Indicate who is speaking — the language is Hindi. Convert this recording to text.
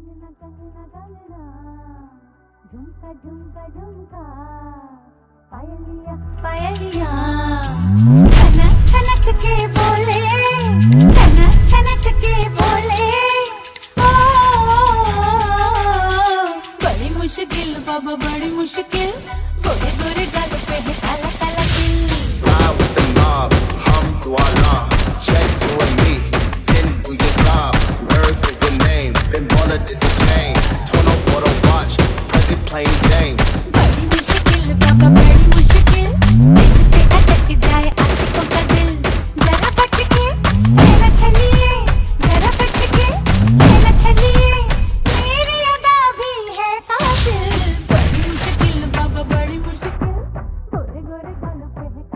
Speaker 1: कंगना कंगना कंगना, झुमका झुमका झुमका, पायलिया पायलिया, छनक छनक के बोले, छनक छनक के बोले। ओ बड़ी मुश्किल बाबा बड़ी मुश्किल,